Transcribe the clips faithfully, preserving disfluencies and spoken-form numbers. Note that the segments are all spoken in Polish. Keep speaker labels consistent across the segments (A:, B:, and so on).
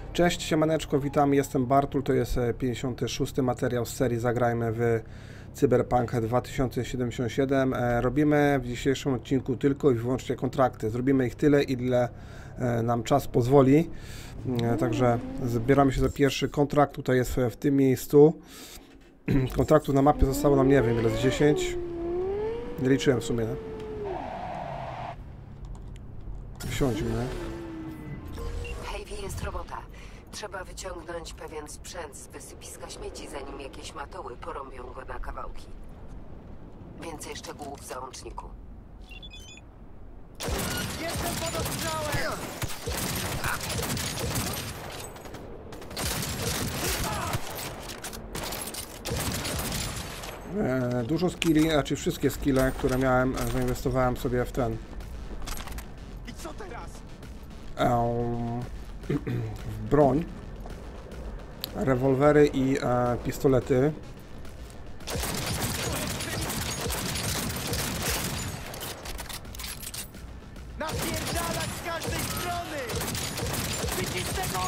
A: Cześć, siemaneczko, witam, jestem Bartul, to jest pięćdziesiąty szósty materiał z serii Zagrajmy w Cyberpunk dwa tysiące siedemdziesiąt siedem. Robimy w dzisiejszym odcinku tylko i wyłącznie kontrakty. Zrobimy ich tyle, ile nam czas pozwoli. Także zbieramy się za pierwszy kontrakt, tutaj jest w tym miejscu. Kontraktów na mapie zostało nam, nie wiem ile, z dziesięć. Nie liczyłem w sumie. Siądźmy.
B: Heavy jest robota. Trzeba wyciągnąć pewien sprzęt z wysypiska śmieci, zanim jakieś matoły porąbią go na kawałki. Więcej szczegółów w załączniku.
C: Jestem pod ostrzałem!
A: E, dużo skilli, znaczy wszystkie skille, które miałem, zainwestowałem sobie w ten.
C: I co teraz?
A: E, w broń, rewolwery i e, pistolety.
C: Napierdalać z każdej strony! Widzisz tego?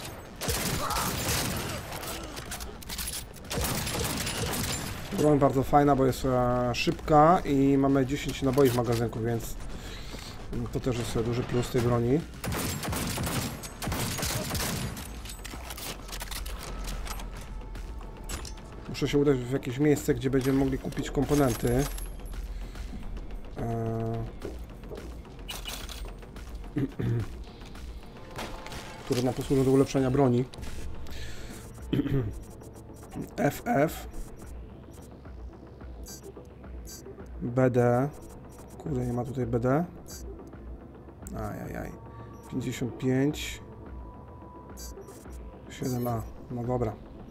A: Broń bardzo fajna, bo jest e, szybka i mamy dziesięć naboi w magazynku, więc to też jest duży plus tej broni. Muszę się udać w jakieś miejsce, gdzie będziemy mogli kupić komponenty. E, które nam posłużą do ulepszenia broni. F F B D. Kurde, nie ma tutaj B D. Ajajaj. pięćdziesiąt pięć. siedem A. No dobra.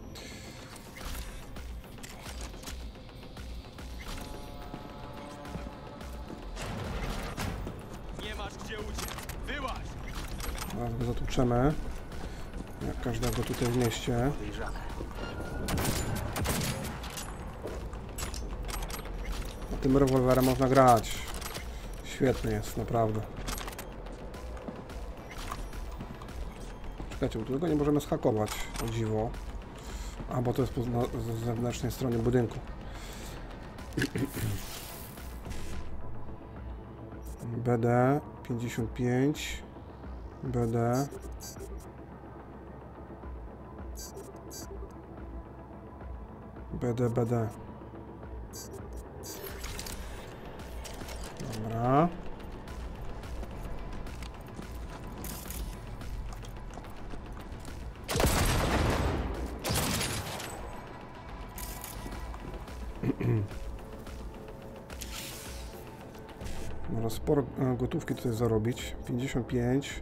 C: Nie masz gdzie uciec. Wyłaź!
A: Zaraz go zatłuczemy. Jak każdego tutaj w mieście. A tym rewolwerem można grać. Świetny jest, naprawdę. Czekajcie, bo tu tego nie możemy zhakować, o dziwo. A, bo to jest po z zewnętrznej strony budynku. B D pięćdziesiąt pięć. B D. B D, B D. Dobra. Można sporo gotówki tutaj zarobić. pięćdziesiąt pięć.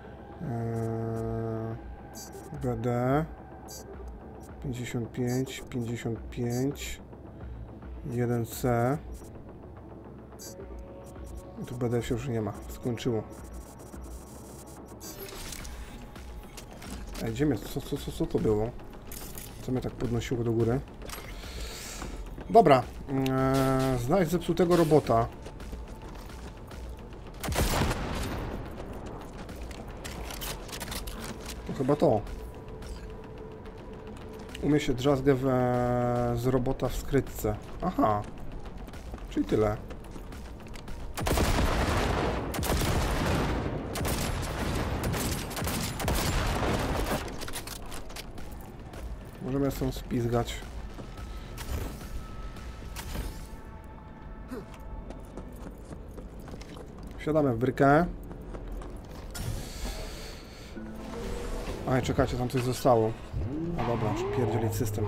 A: B D. pięćdziesiąt pięć, pięćdziesiąt pięć. jeden C. I tu B D się już nie ma. Skończyło. Ej, gdzie mnie? Co, co, co, co to było? Co mnie tak podnosiło do góry? Dobra. Eee, znajdź zepsutego robota. To chyba to. Umie się drzazgę w, z robota w skrytce. Aha. Czyli tyle. Możemy stąd spizgać. Wsiadamy w brykę. Aj, czekajcie, tam coś zostało. No dobra, muszę pierdzielić system.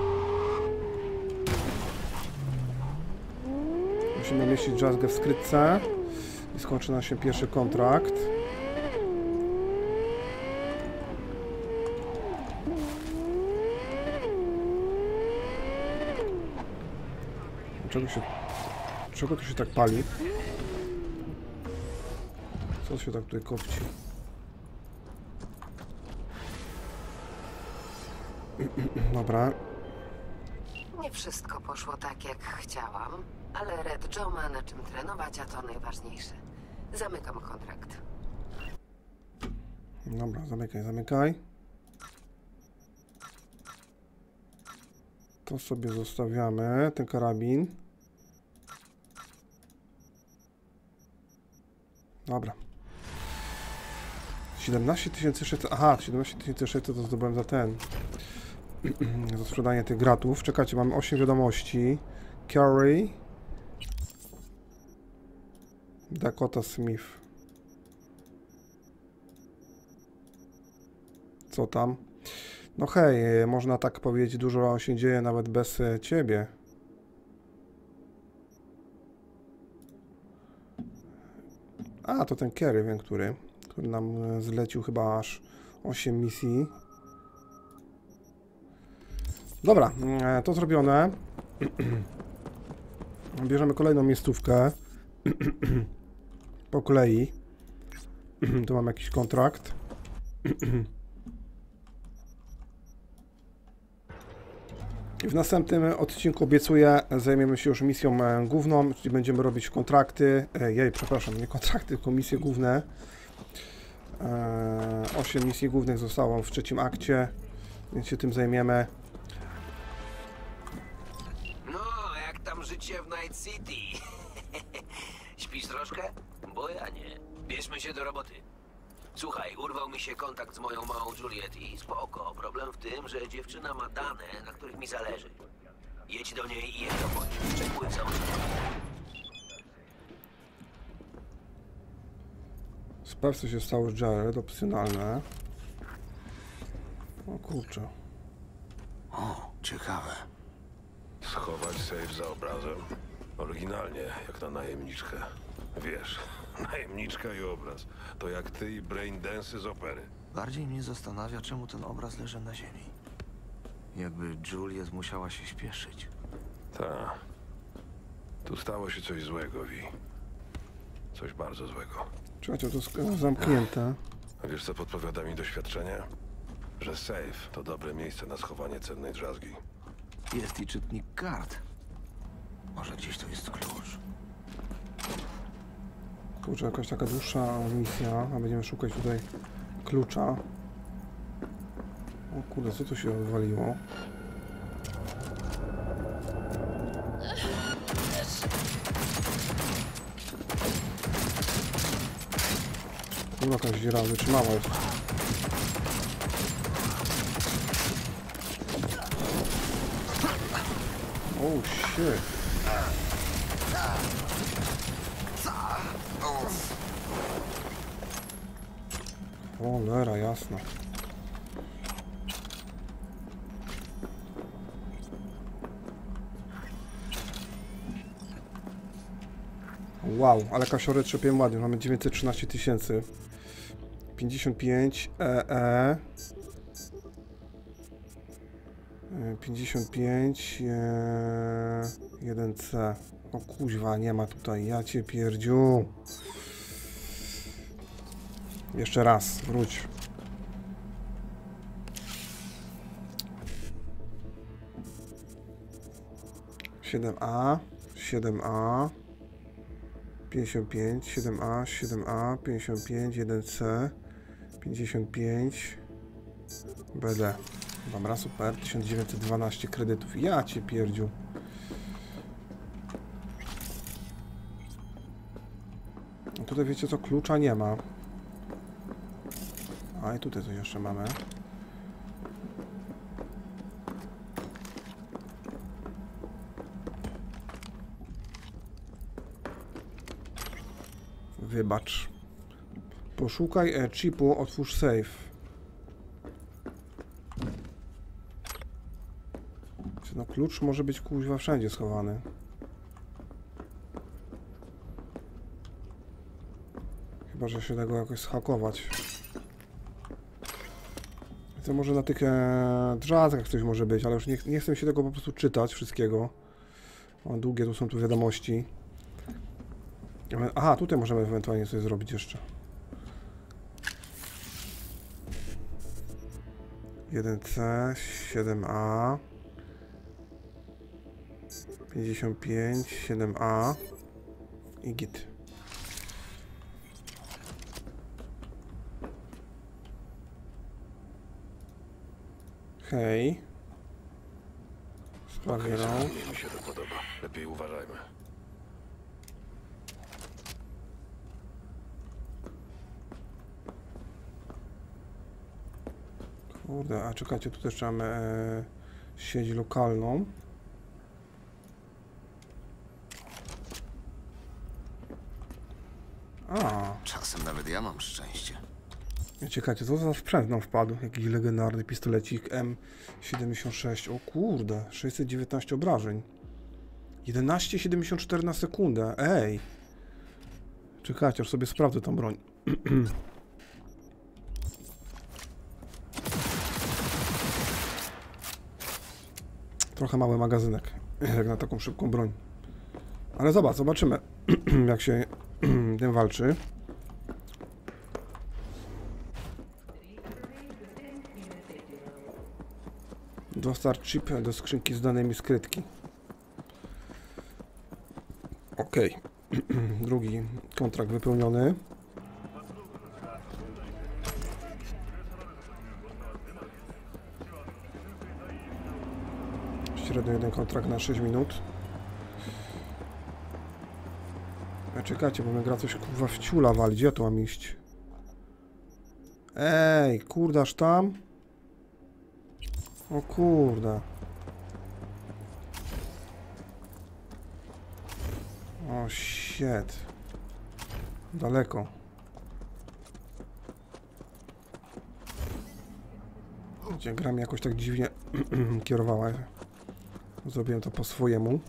A: Musimy mieścić drzazgę w skrytce. I skończy nam się pierwszy kontrakt. Czego się... Czego tu się tak pali? Co się tak tutaj kopci? Dobra.
B: Nie wszystko poszło tak, jak chciałam, ale Red Joe ma na czym trenować, a to najważniejsze. Zamykam kontrakt.
A: Dobra, zamykaj, zamykaj. To sobie zostawiamy, ten karabin. Dobra. siedemnaście tysięcy sześćset. Aha, siedemnaście tysięcy sześćset to zdobyłem za ten. Za sprzedanie tych gratów. Czekajcie, mamy osiem wiadomości. Carey. Dakota Smith. Co tam? No hej, można tak powiedzieć, dużo się dzieje nawet bez e, ciebie. A, to ten Carey, wiem, który, który nam e, zlecił chyba aż osiem misji. Dobra, e, to zrobione. Bierzemy kolejną miejscówkę. Po kolei. Tu mam jakiś kontrakt. W następnym odcinku obiecuję, zajmiemy się już misją główną, czyli będziemy robić kontrakty, jej, przepraszam, nie kontrakty, tylko misje główne. osiem misji głównych zostało w trzecim akcie, więc się tym zajmiemy.
D: No, jak tam życie w Night City? Śpisz troszkę? Bo ja nie. Bierzmy się do roboty. Słuchaj, urwał mi się kontakt z moją małą Juliet i spoko. Problem w tym, że dziewczyna ma dane, na których mi zależy. Jedź do niej i je dochodź. Szczegóły w załączniku.
A: Sprawdź, co się stało z Jared, opcjonalne. O kurczę.
E: O, ciekawe.
F: Schować safe za obrazem. Oryginalnie, jak na najemniczkę. Wiesz, najemniczka i obraz. To jak ty i braindance'y z opery.
E: Bardziej mnie zastanawia, czemu ten obraz leży na ziemi. Jakby Juliet musiała się śpieszyć.
F: Ta. Tu stało się coś złego, Vi. Coś bardzo złego.
A: Czekajcie, to jest zamknięte.
F: A wiesz, co podpowiada mi doświadczenie? Że safe to dobre miejsce na schowanie cennej drzazgi.
E: Jest i czytnik kart. Może gdzieś tu jest klucz.
A: Kurczę, jakaś taka dłuższa misja, a będziemy szukać tutaj klucza. O kurde, co tu się odwaliło? Kurwa, jakaś dziura wytrzymała jest. Oh shit. Cholera, jasna. Wow, ale kasiory trzepię ładnie, mamy dziewięćset trzynaście tysięcy. pięćdziesiąt pięć E E. pięćdziesiąt pięć e, jeden C. O kuźwa, nie ma tutaj, ja cię pierdziu. Jeszcze raz, wróć. siedem A, siedem A, pięćdziesiąt pięć, siedem A, siedem A, pięćdziesiąt pięć, jeden C, pięćdziesiąt pięć, B D. Dobra, super, tysiąc dziewięćset dwanaście kredytów. Ja cię pierdziu. No tutaj wiecie co, klucza nie ma. A i tutaj coś jeszcze mamy. Wybacz. Poszukaj e, chipu, otwórz safe. No klucz może być kuźwa wszędzie schowany. Chyba, że się da go jakoś zhakować. To może na tych e, drzazgach coś może być, ale już nie, nie chcę się tego po prostu czytać wszystkiego. O, długie tu są tu wiadomości. Aha, tutaj możemy ewentualnie coś zrobić jeszcze. jeden C, siedem A, pięćdziesiąt pięć, siedem A i git. Hej. Sprawieram.
F: Okej, mi się to podoba. Lepiej uważajmy.
A: Kurde, a czekajcie, tu też mamy e, sieć lokalną. A,
E: Czasem nawet ja mam szczęście.
A: czekajcie, co za sprzęt nam wpadł? Jakiś legendarny pistolecik M siedemdziesiąt sześć. O kurde, sześćset dziewiętnaście obrażeń. jedenaście siedemdziesiąt cztery na sekundę. Ej! Czekajcie, aż sobie sprawdzę tą broń. Trochę mały magazynek, jak na taką szybką broń. Ale zobacz, zobaczymy, jak się tym walczy. Dostarcz chip do skrzynki z danymi skrytki. Ok. Drugi kontrakt wypełniony. Średnio jeden kontrakt na sześć minut. A czekajcie, bo mnie gra coś kurwa w ciula wali. Gdzie ja tu mam iść? Ej, kurdaż tam? O kurde. O shit. Daleko. Gdzie gra mnie jakoś tak dziwnie kierowała. Zrobiłem to po swojemu.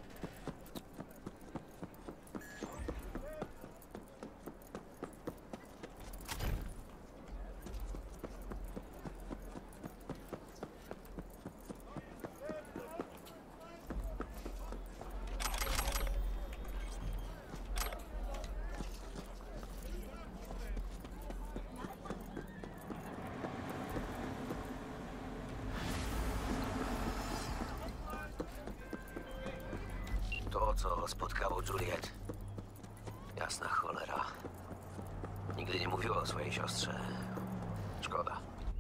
D: To, co spotkało Juliet. Jasna cholera. Nigdy nie mówiła o swojej siostrze. Szkoda.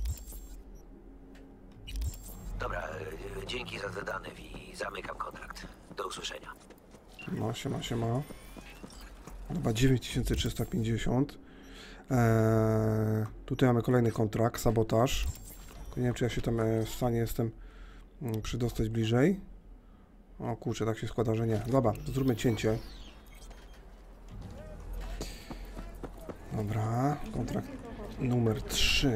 D: Dobra, e, dzięki za te dane i zamykam kontrakt. Do usłyszenia.
A: No, siema, siema. Chyba dziewięć tysięcy trzysta pięćdziesiąt. Eee, tutaj mamy kolejny kontrakt, sabotaż. Tylko nie wiem, czy ja się tam e, w stanie jestem mm, przydostać bliżej. O kurczę, tak się składa, że nie. Dobra, zróbmy cięcie. Dobra, kontrakt numer trzy.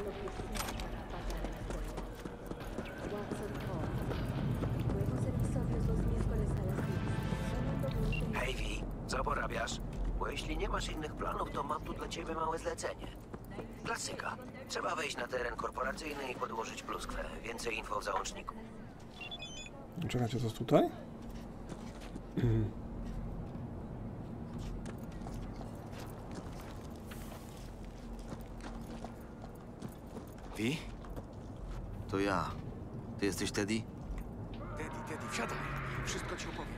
D: Hej, Vi, co porabiasz? Bo jeśli nie masz innych planów, to mam tu dla ciebie małe zlecenie. Klasyka. Trzeba wejść na teren korporacyjny i podłożyć pluskwę. Więcej info w załączniku.
A: Czekajcie, co jest tutaj?
E: Wi? To ja. Ty jesteś Teddy?
C: Teddy, Teddy, wsiadaj. Wszystko ci opowiem.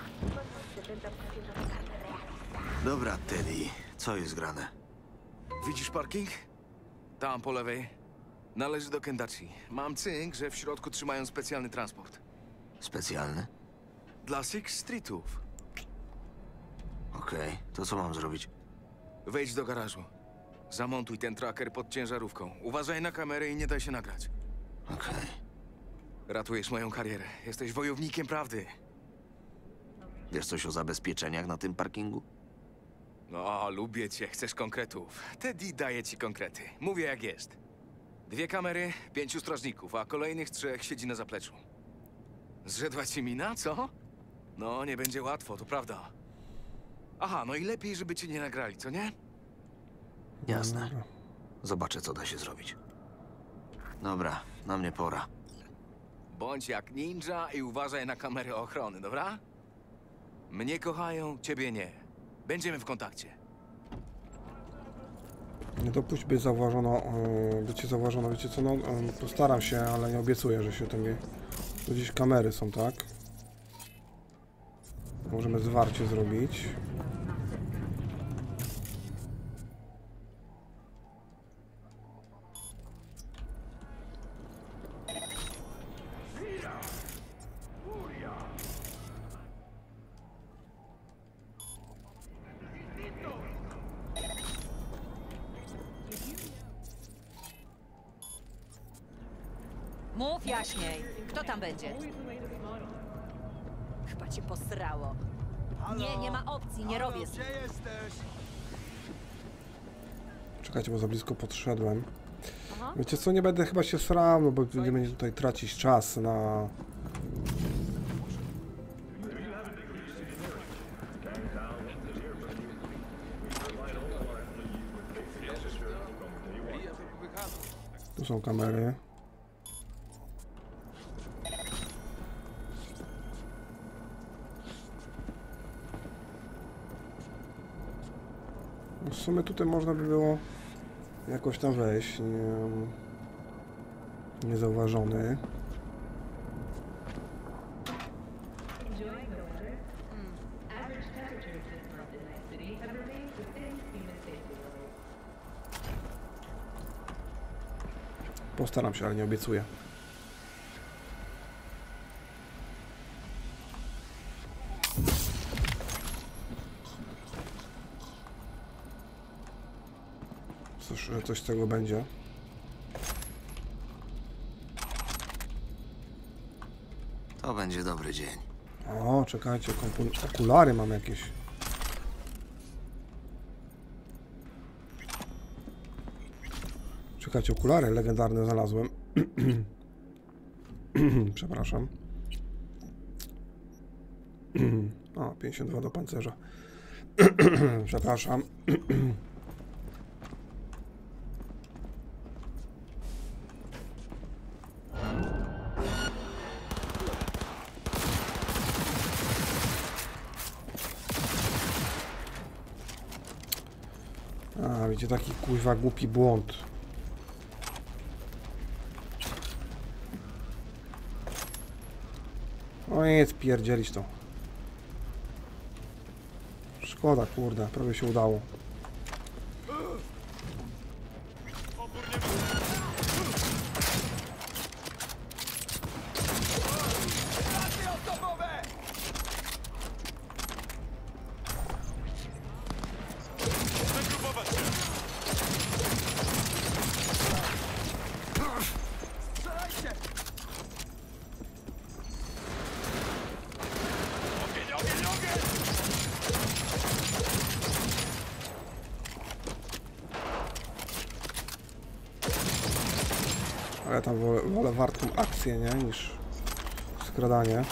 E: Dobra, Teddy. Co jest grane?
C: Widzisz parking? Tam po lewej. Należy do Kendachi. Mam cynk, że w środku trzymają specjalny transport.
E: Specjalny?
C: Dla Six Streetów.
E: Okej, to co mam zrobić?
C: Wejdź do garażu. Zamontuj ten tracker pod ciężarówką. Uważaj na kamerę i nie daj się nagrać.
E: Okej.
C: Ratujesz moją karierę. Jesteś wojownikiem prawdy.
E: Wiesz coś o zabezpieczeniach na tym parkingu?
C: No, lubię cię. Chcesz konkretów. Teddy daje ci konkrety. Mówię jak jest. Dwie kamery, pięciu strażników, a kolejnych trzech siedzi na zapleczu. Zrzedła ci mina, co? No, nie będzie łatwo, to prawda. Aha, no i lepiej, żeby cię nie nagrali, co nie?
E: Jasne. Zobaczę, co da się zrobić. Dobra, na mnie pora.
C: Bądź jak ninja i uważaj na kamerę ochrony, dobra? Mnie kochają, ciebie nie. Będziemy w kontakcie.
A: Nie dopuść, by zauważono, yy, by cię zauważono, wiecie co, no, yy, postaram się, ale nie obiecuję, że się to mi... Tu gdzieś kamery są, tak? Możemy zwarcie zrobić.
G: Mów jaśniej. Kto tam będzie? Chyba cię posrało. Nie, nie ma opcji, nie robię z...
A: Czekajcie, bo za blisko podszedłem. Wiecie co, nie będę chyba się srał, no bo nie będzie tutaj tracić czas na... Tu są kamery. W sumie tutaj można by było jakoś tam wejść, nie, niezauważony. Postaram się, ale nie obiecuję. Coś, że coś z tego będzie.
E: To będzie dobry dzień.
A: O, czekajcie, okulary mam jakieś. Czekajcie, okulary legendarne znalazłem. Przepraszam. O, pięćdziesiąt dwa do pancerza. Przepraszam. A, widzicie, taki kuźwa głupi błąd. O nic, pierdzielić to. Szkoda, kurde, prawie się udało. Ale tam wolę, wolę wartą akcję, nie? Niż skradanie.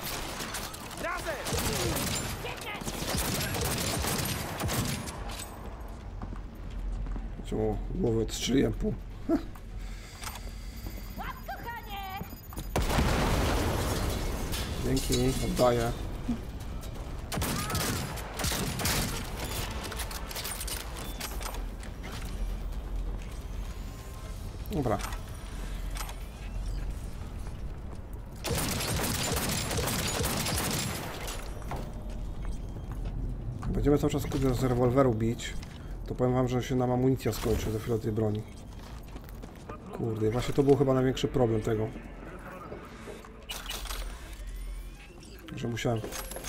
A: Czemu głowę odstrzeliłem pół? Dzięki, oddaję. Dobra. Będziemy cały czas kurde z rewolweru bić, to powiem wam, że się nam amunicja skończy za chwilę tej broni. Kurde, właśnie to był chyba największy problem tego. Że musiałem...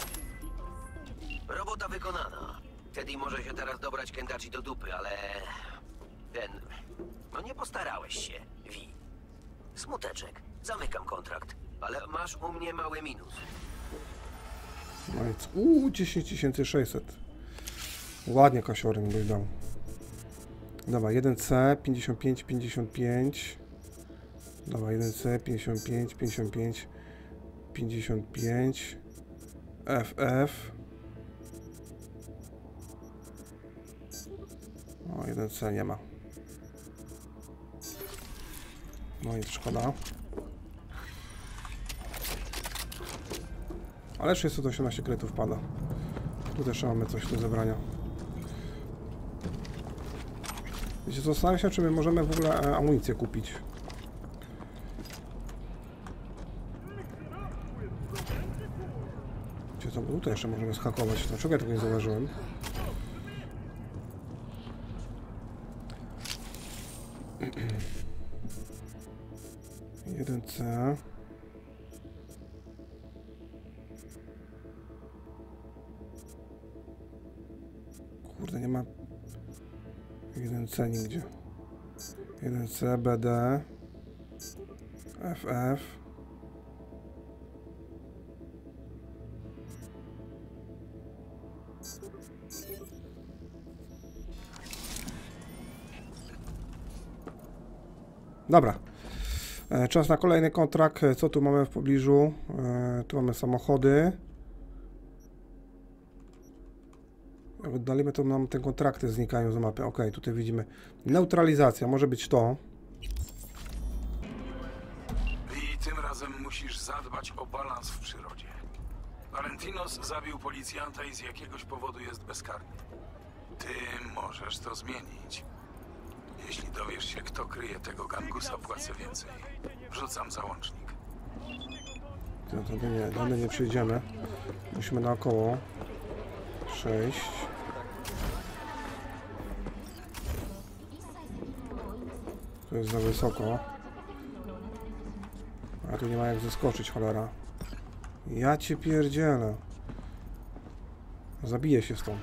D: Robota wykonana. Teddy może się teraz dobrać Kendachi do dupy, ale... Ten... No nie postarałeś się, Vi. Smuteczek. Zamykam kontrakt. Ale masz u mnie mały minus.
A: No i co? Uuu, dziesięć tysięcy sześćset. Ładnie kasiory mi byś dał. Dobra, jeden C, pięćdziesiąt pięć, pięćdziesiąt pięć. Dobra, jeden C, pięćdziesiąt pięć, pięćdziesiąt pięć, pięćdziesiąt pięć. F F. O, jeden C nie ma. No i szkoda. Ale sześćset osiemnaście kredytów pada. Tu też mamy coś do zebrania. Wiecie co, zastanawiam się, czy my możemy w ogóle e, amunicję kupić. Wiecie co, bo tutaj jeszcze możemy schakować. Dlaczego ja tego nie zauważyłem? jeden C. Kurde, nie ma jeden C nigdzie. jeden C, B D. F F. Dobra. E, czas na kolejny kontrakt. Co tu mamy w pobliżu? E, tu mamy samochody. Jak oddalimy, to nam te kontrakty znikają z mapy. Ok, tutaj widzimy neutralizacja. Może być to.
H: I tym razem musisz zadbać o balans w przyrodzie. Valentinos zabił policjanta i z jakiegoś powodu jest bezkarny. Ty możesz to zmienić. Jeśli dowiesz się, kto kryje tego gangusa, płacę więcej. Wrzucam załącznik.
A: Tędy nie, tędy nie przejdziemy. Musimy naokoło. sześć. To jest za wysoko. A tu nie ma jak zeskoczyć, cholera. Ja cię pierdzielę. Zabiję się stąd.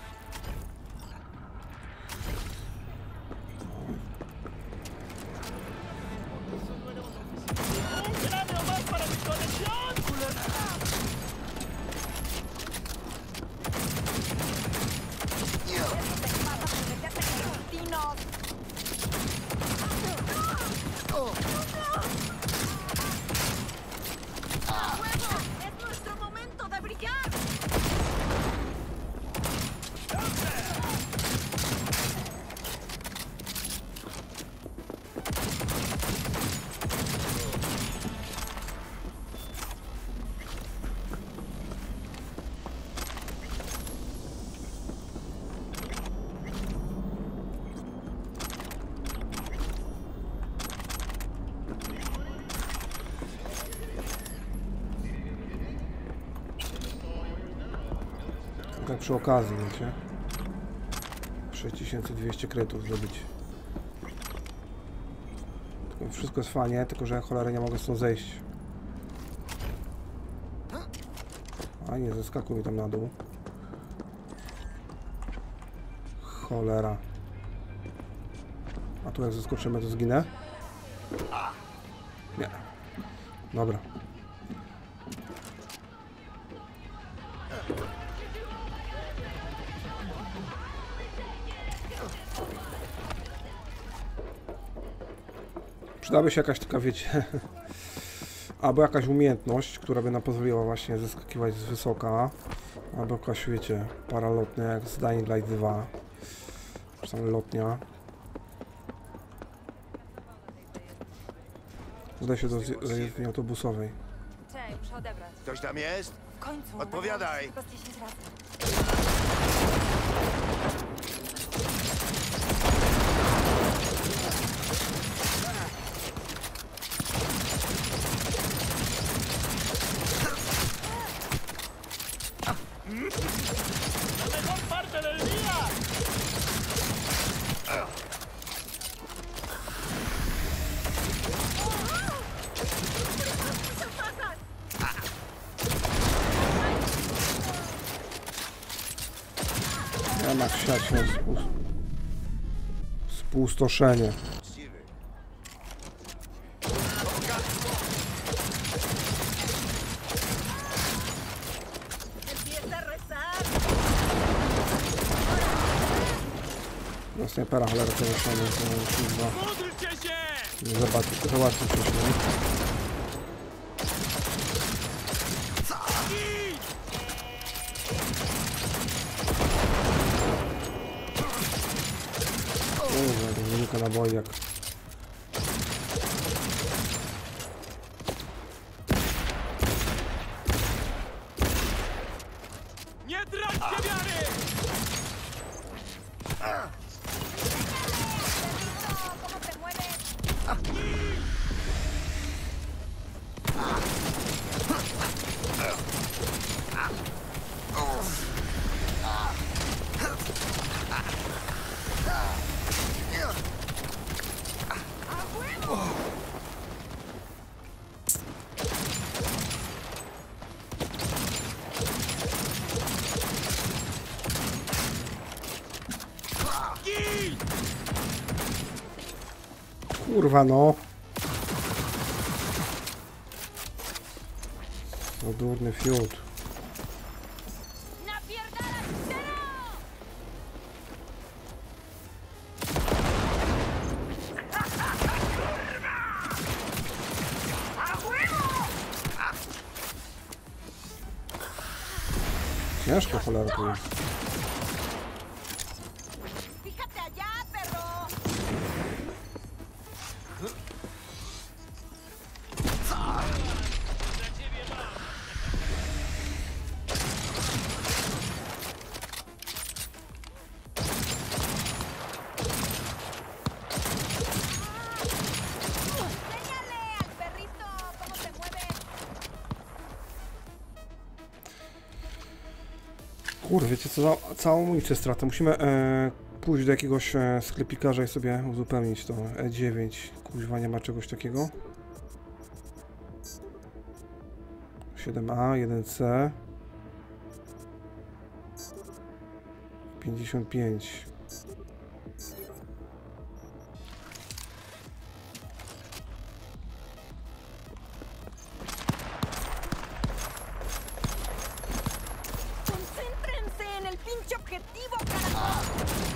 A: Tak przy okazji, wiecie? sześć tysięcy dwieście kredytów zdobyć. Tylko wszystko jest fajnie, tylko że ja cholerę nie mogę stąd zejść. A nie, zeskakuj mi tam na dół. Cholera. A tu jak zeskoczymy, to zginę? Nie. Dobra. Przydałaby się jakaś taka, wiecie, albo jakaś umiejętność, która by nam pozwoliła właśnie zeskakiwać z wysoka, albo jakaś, wiecie, paralotnia jak z Dying Light dwa, czasami lotnia. Uda się do zajezdni autobusowej.
G: Cześć, muszę odebrać.
I: Ktoś tam jest?
G: W końcu.
I: Odpowiadaj.
G: Chyba z dziesięć razy.
A: Ja na kwiacie spustoszenie. Na snajpera cholera to już mamy, to już dwa. Nie zobaczcie, zobaczcie wcześniej. Kurwa, to wynika naboi jak...
J: Nie traćcie wiary!
A: Kurwa no. No durny fiut.
G: Napierdalać zero!
A: Ciężko cholera tu jest.
G: Fíjate allá, perro! Enséñale al perrito cómo se mueve.
A: Kurde, wiecie co, za całą amunicję stratę. Musimy e, pójść do jakiegoś e, sklepikarza i sobie uzupełnić to. E dziewięć. Kuźwa, nie ma czegoś takiego. siedem A, jeden C. pięćdziesiąt pięć.
G: Concéntrense en el pinche objetivo, carajo.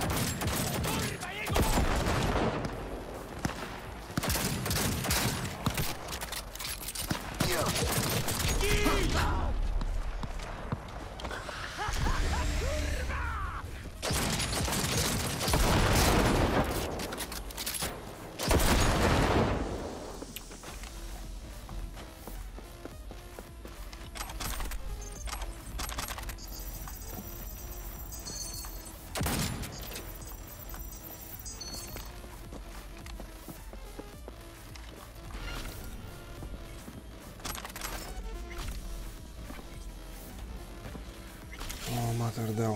A: O, materdeo.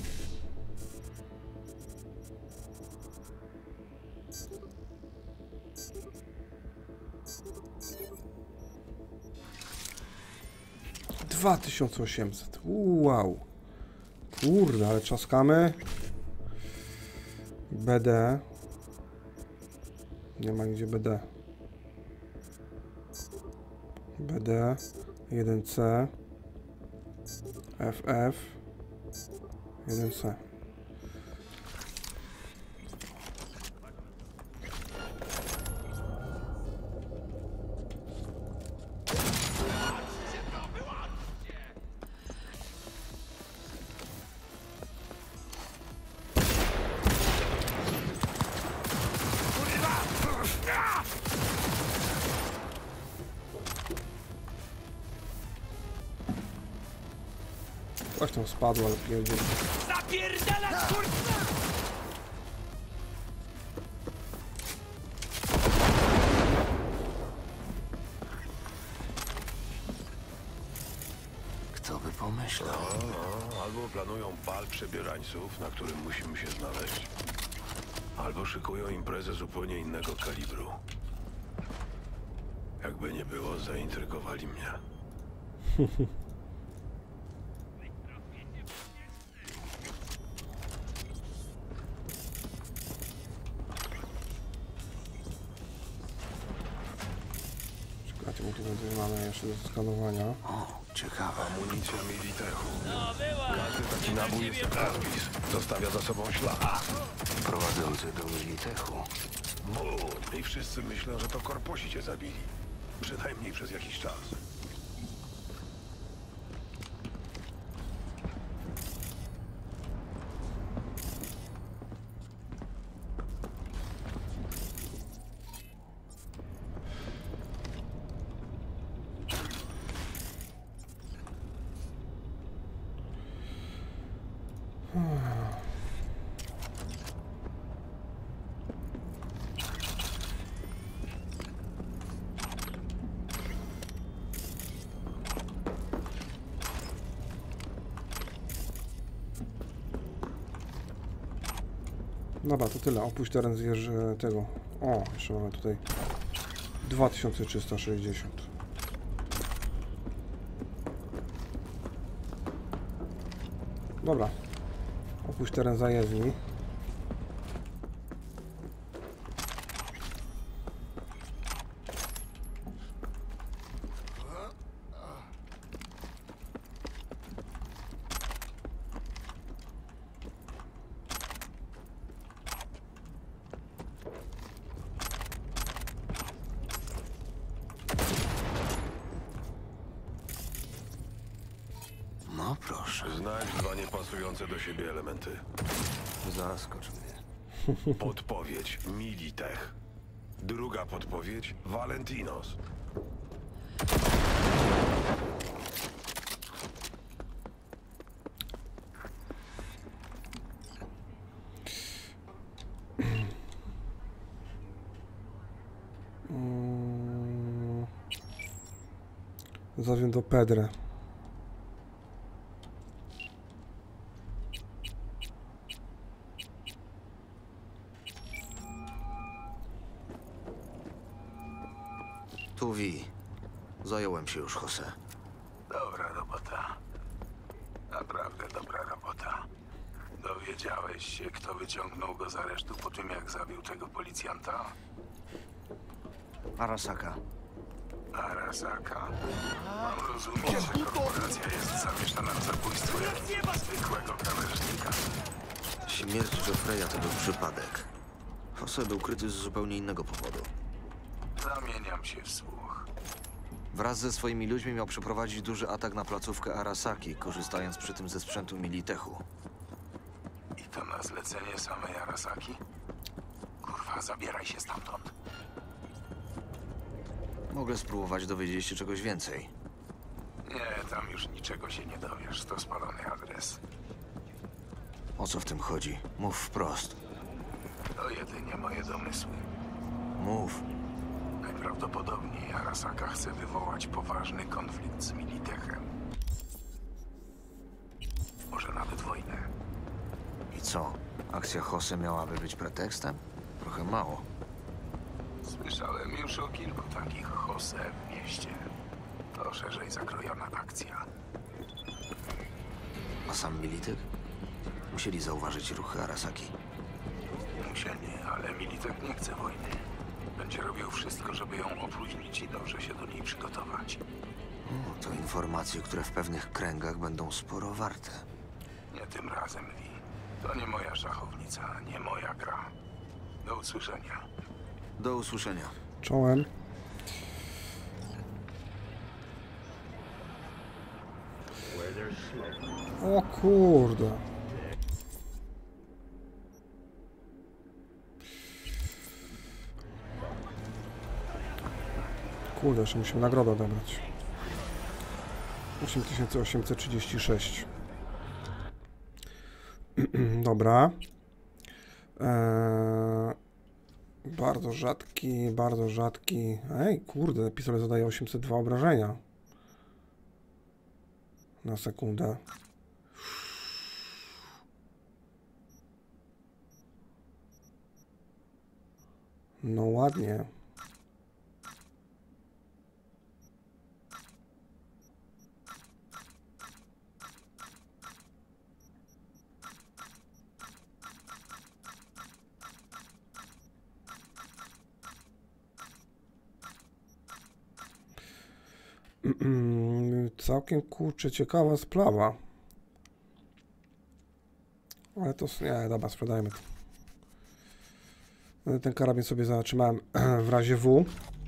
A: dwa tysiące osiemset. Wow. Kurde, ale czaskamy. B D. Nie ma nigdzie B D. B D. jeden C. F F. jeden C. Coś tam spadło, ale pierdziel.
J: Zapierdalać, kurwa!
E: Kto by pomyślał?
F: No, no, albo planują bal przebierańców, na którym musimy się znaleźć. Albo szykują imprezę zupełnie innego kalibru. Jakby nie było, zaintrygowali mnie.
A: Czekajcie, bo tu będzie mamy jeszcze do skanowania.
E: O, ciekawe.
F: Amunicja Militechu.
J: No była!
F: Każdy taki nabój jest podpis. Zostawia za sobą ślad.
E: Prowadzący do Militechu.
F: But. I wszyscy myślą, że to korposi cię zabili. Przynajmniej przez jakiś czas.
A: Dobra, to tyle. Opuść teren zjeżdż tego. O, jeszcze mamy tutaj dwa tysiące trzysta sześćdziesiąt. Dobra. Opuść teren zajezdni.
E: O, proszę.
F: Znajdź dwa niepasujące do siebie elementy.
E: Zaskocz mnie.
F: Podpowiedź Militech. Druga podpowiedź Valentinos.
A: Mm. Zawiem do Pedra.
E: Tu Wi. Zająłem się już Jose.
H: Dobra robota. Naprawdę dobra robota. Dowiedziałeś się, kto wyciągnął go z aresztu po tym, jak zabił tego policjanta?
E: Arasaka.
H: Arasaka. Mam rozumieć, że korporacja jest zamieszana w zabójstwie zwykłego krawężnika.
E: Śmierć Jeffreya to był przypadek. Jose był kryty z zupełnie innego powodu.
H: Zamieniam się w słuch.
E: Wraz ze swoimi ludźmi miał przeprowadzić duży atak na placówkę Arasaki, korzystając przy tym ze sprzętu Militechu.
H: I to na zlecenie samej Arasaki? Kurwa, zabieraj się stamtąd.
E: Mogę spróbować dowiedzieć się czegoś więcej.
H: Nie, tam już niczego się nie dowiesz. To spalony adres.
E: O co w tym chodzi? Mów wprost.
H: To jedynie moje domysły.
E: Mów.
H: Najprawdopodobniej Arasaka chce wywołać poważny konflikt z Militechem. Może nawet wojnę.
E: I co? Akcja Jose miałaby być pretekstem? Trochę mało.
H: Słyszałem już o kilku takich Jose w mieście. To szerzej zakrojona akcja.
E: A sam Militek? Musieli zauważyć ruchy Arasaki.
H: Musieli, ale Militech nie chce wojny. Będzie robił wszystko, żeby ją opóźnić i dobrze się do niej przygotować.
E: O, to informacje, które w pewnych kręgach będą sporo warte.
H: Nie tym razem, Vi. To nie moja szachownica, nie moja gra. Do usłyszenia.
E: Do usłyszenia.
A: Czołem. O kurde. Kurde, jeszcze musimy nagrodę odebrać. osiem tysięcy osiemset trzydzieści sześć. Dobra. Eee, bardzo rzadki, bardzo rzadki. Ej, kurde, pistolet zadaje osiemset dwa obrażenia. Na sekundę. No ładnie. Całkiem kurczę ciekawa sprawa. Ale to nie, dobra, sprzedajmy to. Ten karabin sobie zatrzymałem w razie W.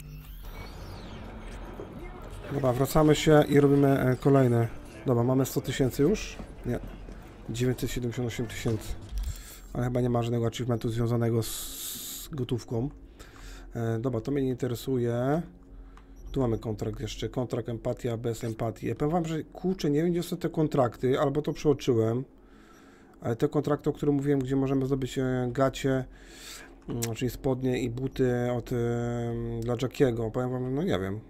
A: Dobra, wracamy się i robimy kolejne. Dobra, mamy sto tysięcy już? Nie. dziewięćset siedemdziesiąt osiem tysięcy. Ale chyba nie ma żadnego achievementu związanego z gotówką. Dobra, to mnie nie interesuje. Tu mamy kontrakt jeszcze, kontrakt empatia bez empatii. Ja powiem wam, że kurczę, nie wiem gdzie są te kontrakty, albo to przeoczyłem, ale te kontrakty, o których mówiłem, gdzie możemy zdobyć gacie, czyli spodnie i buty od, dla Jackiego, powiem wam, no nie wiem.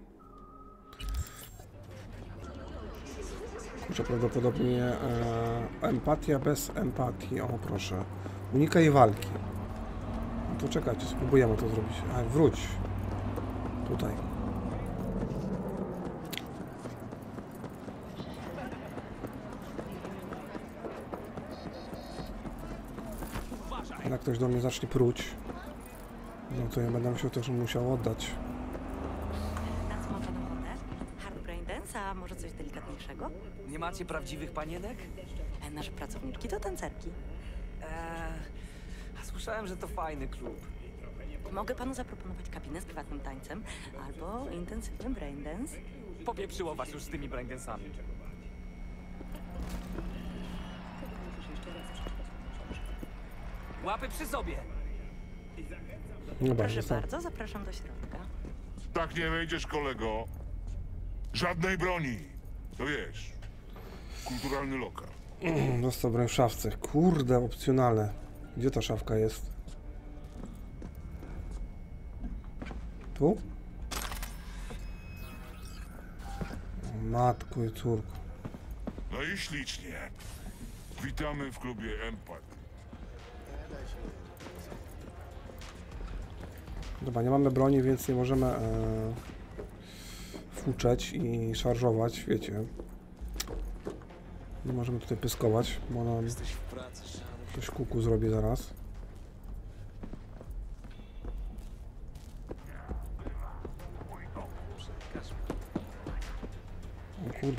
A: Kurczę, prawdopodobnie e, empatia bez empatii, o proszę. Unikaj walki. No to czekajcie, spróbujemy to zrobić. A, wróć. Tutaj. Jak ktoś do mnie zacznie pruć, no to ja będę musiał też musiał oddać.
G: Na co ma pan ochotę? Hard brain dance, a może coś delikatniejszego?
J: Nie macie prawdziwych panienek?
G: E, Nasze pracowniczki to tancerki.
J: Eee, a słyszałem, że to fajny klub.
G: Mogę panu zaproponować kabinę z prywatnym tańcem albo intensywny brain dance.
J: Popieprzyło was już z tymi braindensami. Łapy przy sobie.
A: Dobra,
G: Proszę
A: zostań.
G: bardzo, zapraszam do środka.
I: Tak nie wejdziesz, kolego. Żadnej broni. To wiesz. Kulturalny lokal.
A: Dostał broń w szafce. Kurde, opcjonalne. Gdzie ta szafka jest? Tu? O, matku i córku.
I: No i ślicznie. Witamy w klubie Empat.
A: Dobra, nie mamy broni, więc nie możemy e, fuczeć i szarżować, wiecie. Nie możemy tutaj pyskować, bo nam coś kuku zrobi zaraz. O kurde.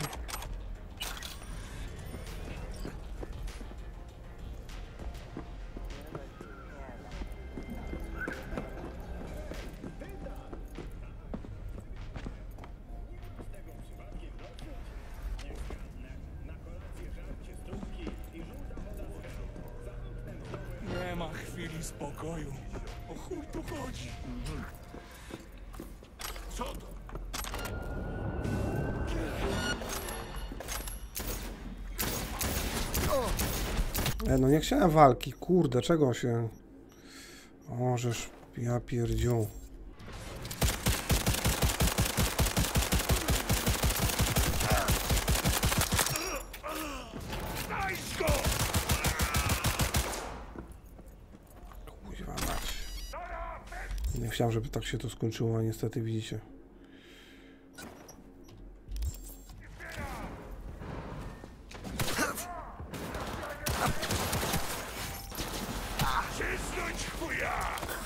I: Nie ma chwili spokoju. O chuj tu chodzi? Co to?
A: E, no nie chciałem walki, kurde, czego się... O, żeż, ja pierdziu. Kuźwa mać. Nie chciałem, żeby tak się to skończyło, a niestety widzicie.
I: Cisnąć chuja!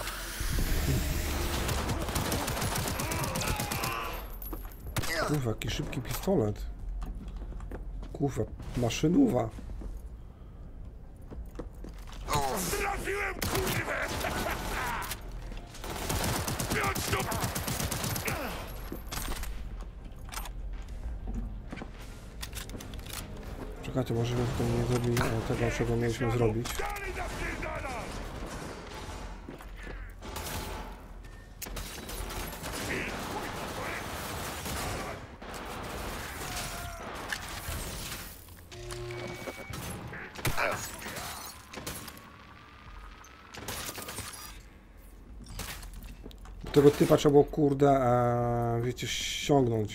A: Kurwa, jaki szybki pistolet. Kurwa, maszynowa.
I: Trafiłem, kurwę! Piąć tu!
A: Czekajcie, może to nie zrobili e, tego, czego mieliśmy zrobić.
I: Dalej napierdala!
A: Tego typa trzeba było, kurde, e, wiecie, ściągnąć.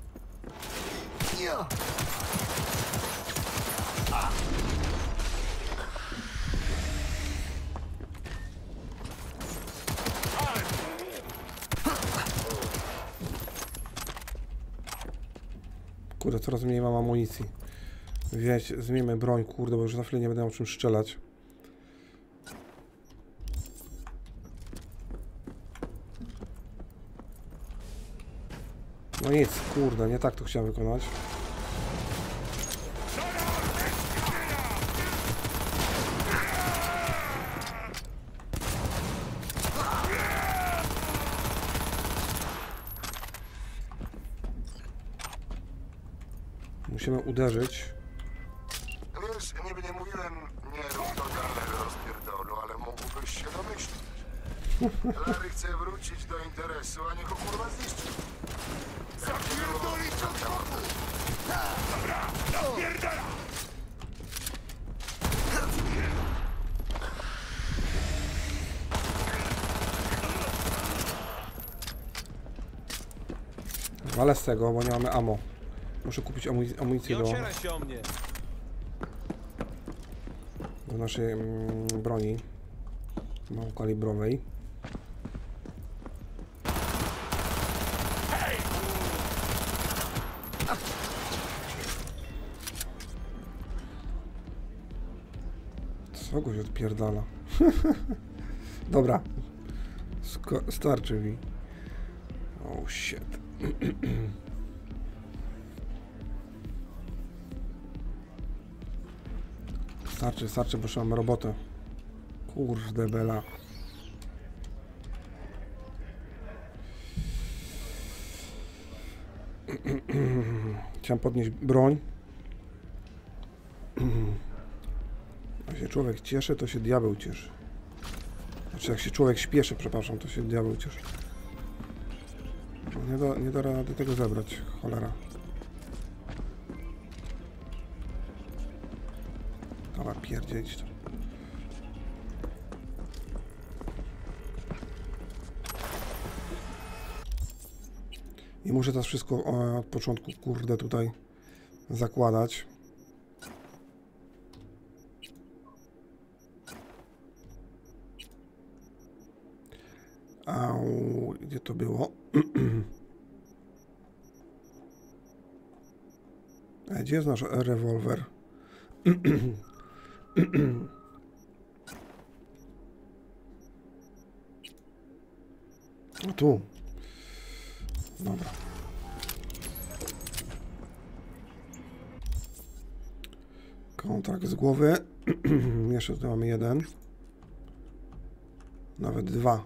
A: Kurde, coraz mniej mam amunicji. Wiecie, zmieńmy broń, kurde, bo już za chwilę nie będę miał czym strzelać. No nic, kurde, nie tak to chciałem wykonać. Musimy uderzyć.
K: Wiesz, niby nie mówiłem, nie rób to dalego rozpierdolu, ale mógłbyś się domyślić. Larry chce wrócić do interesu, a nie go kurwa zniszczyć.
I: Zapierdolić od boku! Dobra, napierdala!
A: Walę z tego, bo nie mamy ammo. Muszę kupić amunic amunicję do,
J: się o mnie.
A: do naszej mm, broni małokalibrowej. Co go się odpierdala? Dobra. Sko starczy mi. Oh shit. Starczy, starczy, bo już mamy robotę. Kurde bela. Chciałem podnieść broń. A się człowiek cieszy, to się diabeł cieszy. Kurczę, jak się człowiek śpieszy, przepraszam, to się diabeł cieszy. Nie da, nie da rady tego zebrać, cholera. Dobra, pierdzielić to. I muszę teraz wszystko od początku, kurde, tutaj zakładać. Au, gdzie to było? A gdzie jest nasz rewolwer? O tu. Dobra. Kontrakt z głowy. Jeszcze tu mamy jeden. Nawet dwa.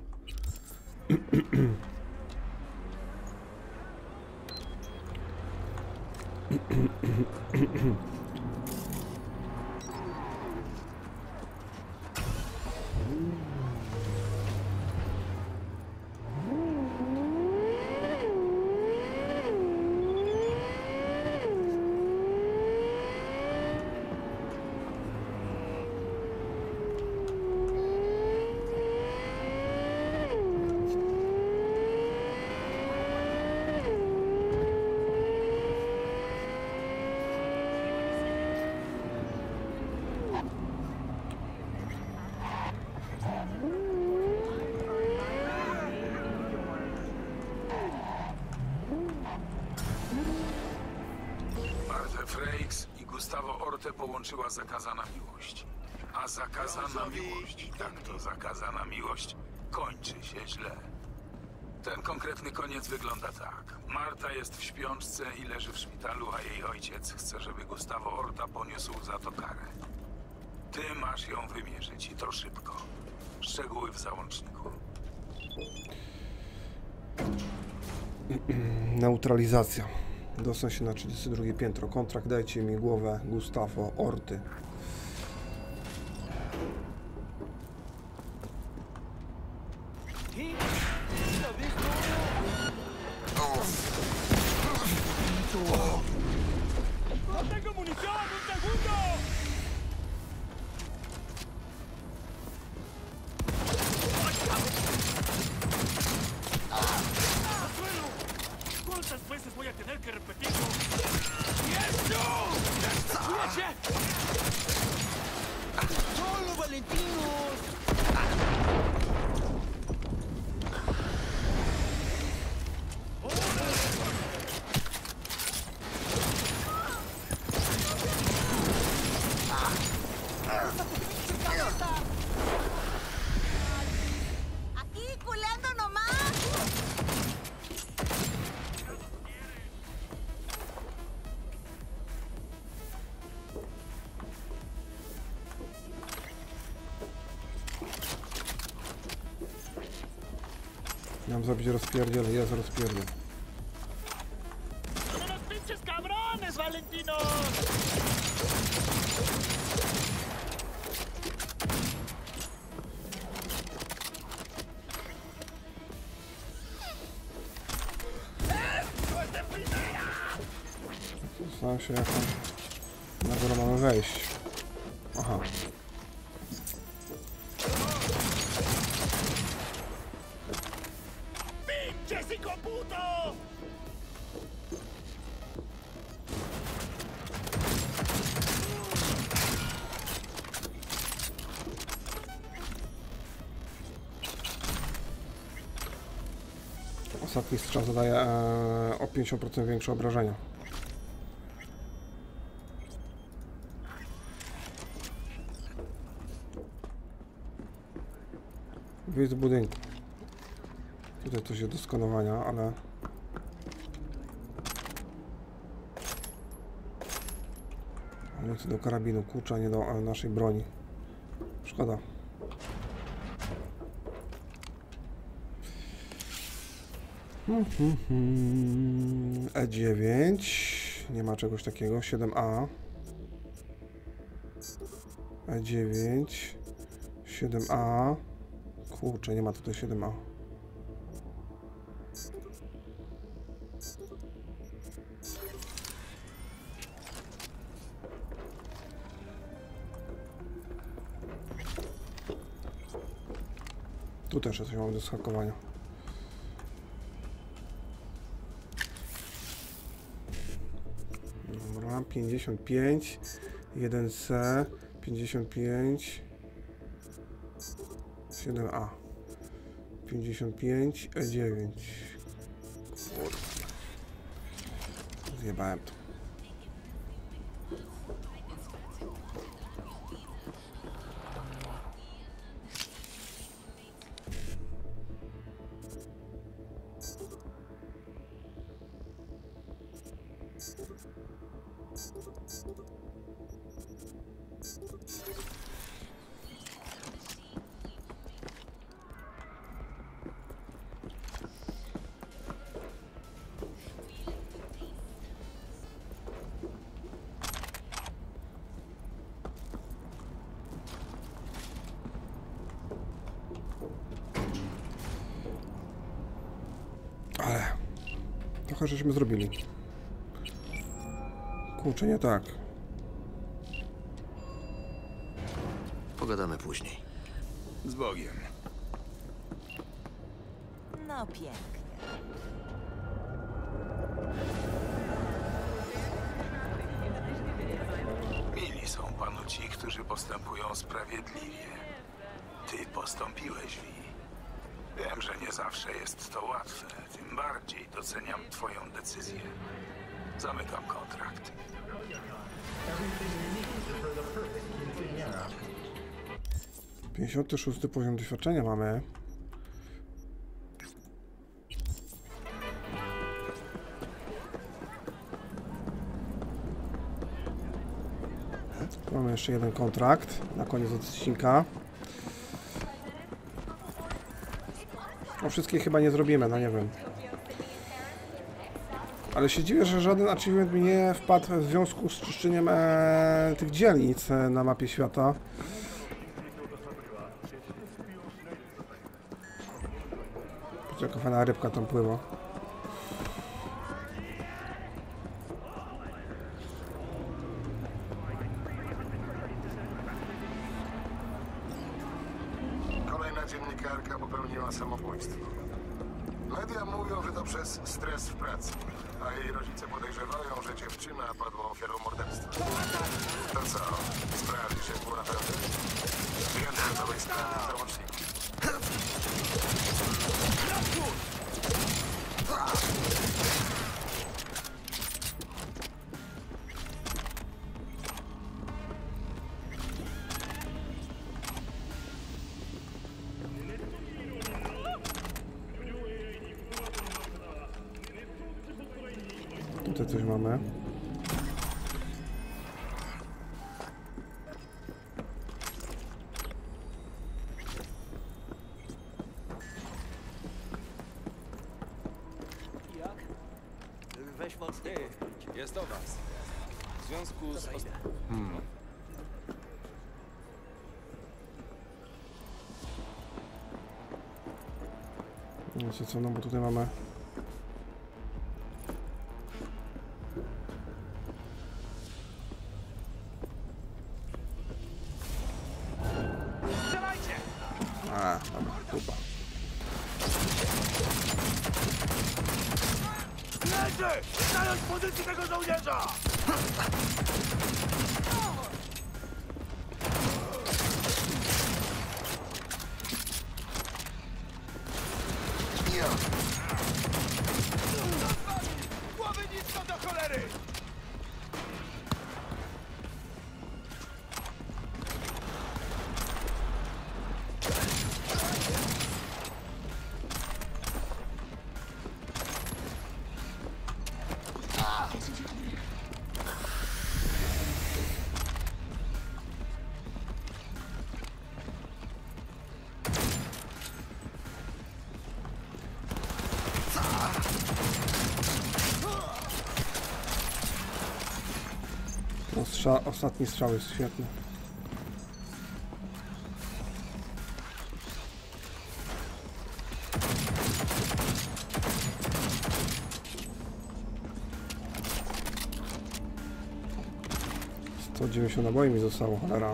H: Połączyła zakazana miłość. A zakazana miłość, tak to zakazana miłość, kończy się źle. Ten konkretny koniec wygląda tak. Marta jest w śpiączce i leży w szpitalu, a jej ojciec chce, żeby Gustavo Orta poniósł za to karę. Ty masz ją wymierzyć i to szybko. Szczegóły w załączniku.
A: Neutralizacja. Dostań się na trzydzieste drugie piętro. Kontrakt, dajcie mi głowę Gustavo Orty. Mam zrobić rozpierdziel, jest rozpierdziel. Zastanawiam się, jak tam na górę mamy wejść. Aha. Ostatni strzał zadaje e, o pięćdziesiąt procent większe obrażenia. Wyjść z budynku. Tutaj coś jest do skanowania, ale... Nie chcę do karabinu, kurczę, a nie do e, naszej broni. Szkoda. E dziewięć. Nie ma czegoś takiego. siedem A. E dziewięć. siedem A. Kurczę, nie ma tutaj siedem A. Tu też coś mamy do schakowania. Dobra, pięćdziesiąt pięć, jeden C, pięćdziesiąt pięć, siedem A, pięćdziesiąt pięć, E dziewięć. Kurwa. Zjebałem to. Ale trochę żeśmy zrobili. Kurczę, nie tak.
E: Pogadamy później.
H: Z Bogiem.
G: No pięknie.
H: Mili są panu ci, którzy postępują sprawiedliwie. Ty postąpiłeś, Vi. Wiem, że nie zawsze jest to łatwe. Tym bardziej doceniam twoją decyzję. Zamykam kontrakt.
A: pięćdziesiąty szósty poziom doświadczenia mamy. Mamy jeszcze jeden kontrakt na koniec odcinka. No wszystkie chyba nie zrobimy, no nie wiem. Ale się dziwię, że żaden achievement mi nie wpadł w związku z czyszczeniem e, tych dzielnic e, na mapie świata. Jaka fajna rybka tam pływa.
K: Kolejna dziennikarka popełniła samobójstwo. Media mówią, że to przez stres w pracy, a jej rodzice podejrzewają, że dziewczyna padła ofiarą morderstwa. To co? Sprawdzisz, jak było naprawdę? Wyjątek całej sprawy w załączniku.
A: Tutaj coś mamy.
J: Weź mocniej.
C: Jest o was. W związku z... ost-
E: Hmm.
A: Wiecie co, no bo tutaj mamy... A, dobra, kupa.
L: Leży! Zająć pozycję tego żołnierza! Głowy nisko do cholery!
A: No, strza ostatni strzał jest świetny. Co, dziewięćdziesiąt naboi mi zostało, cholera.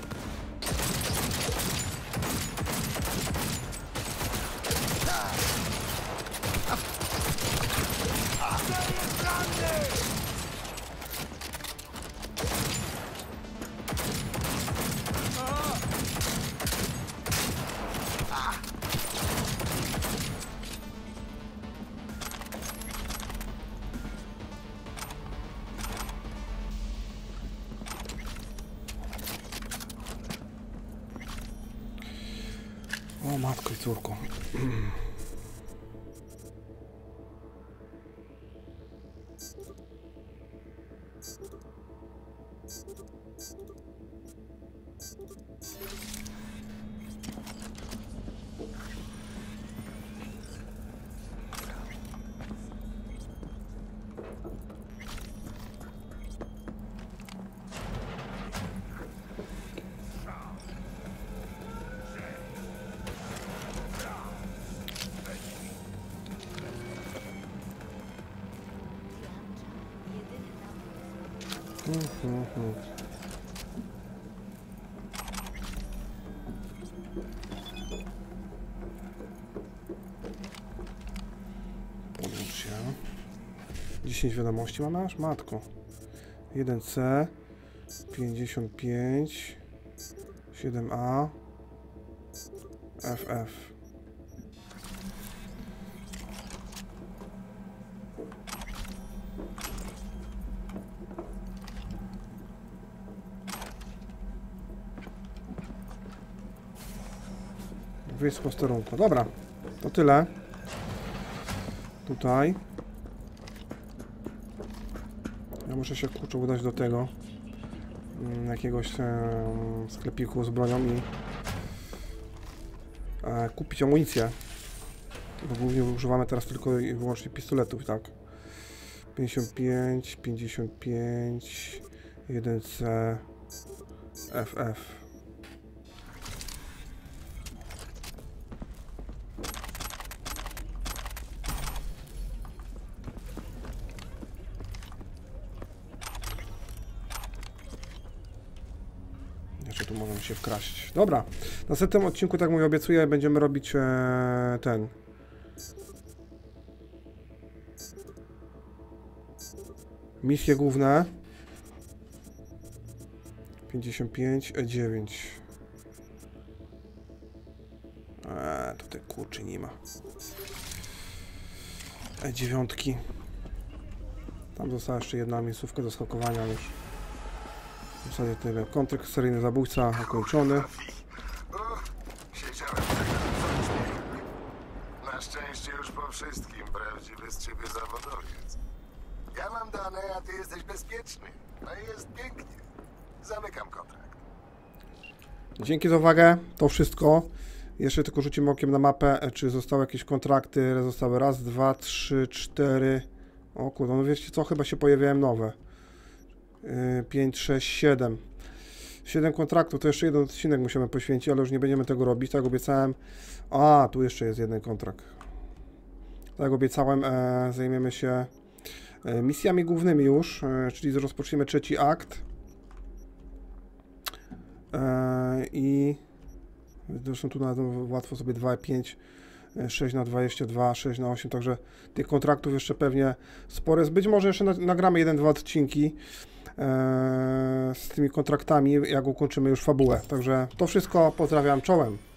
A: O matko i córko. Mhm. Podłącz się. dziesięć wiadomości mamy aż? Matko. jeden C, pięćdziesiąt pięć, siedem A, F F. Wyjść z posterunku. Dobra, to tyle. Tutaj. Ja muszę się kurczę udać do tego mm, jakiegoś e, sklepiku z bronią i e, kupić amunicję. Bo głównie używamy teraz tylko i wyłącznie pistoletów, tak. pięćdziesiąt pięć, pięćdziesiąt pięć, jeden C, F F. Jeszcze tu możemy się wkraść. Dobra, w następnym odcinku, tak mówię, obiecuję, będziemy robić e, ten misje główne. pięćdziesiąt pięć, E dziewięć. Eee, tutaj kurczę nie ma. E dziewięć. Tam została jeszcze jedna miejscówka do skakowania już. W zasadzie tyle. Kontrakt seryjny zabójca ukończony.
K: Na szczęście już po wszystkim prawdziwy z ciebie zawodowiec. Ja mam dane, a ty jesteś bezpieczny. No i jest pięknie. Zamykam kontrakt.
A: Dzięki za uwagę. To wszystko. Jeszcze tylko rzucimy okiem na mapę, czy zostały jakieś kontrakty. Zostały raz, dwa, trzy, cztery. O kurde, no wiecie co? Chyba się pojawiają nowe. pięć, sześć, siedem. siedem kontraktów, to jeszcze jeden odcinek musimy poświęcić, ale już nie będziemy tego robić, tak jak obiecałem. A, tu jeszcze jest jeden kontrakt. Tak jak obiecałem, e, zajmiemy się e, misjami głównymi już, e, czyli rozpoczniemy trzeci akt. E, I zresztą tu na, łatwo sobie dwa, pięć, sześć na dwadzieścia dwa, sześć na osiem, także tych kontraktów jeszcze pewnie sporo jest. Być może jeszcze nagramy jeden, dwa odcinki z tymi kontraktami, jak ukończymy już fabułę. Także to wszystko, pozdrawiam, czołem.